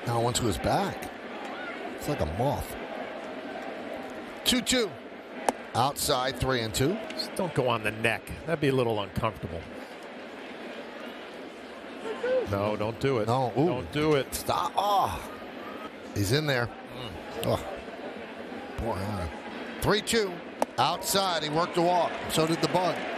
Now onto his back. It's like a moth. 2-2. Outside, 3-2. Just don't go on the neck. That'd be a little uncomfortable. No, don't do it. No, ooh. Don't do it. Stop. Oh, he's in there. Oh, poor Aaron. 3-2. Outside, he worked the walk. So did the bug.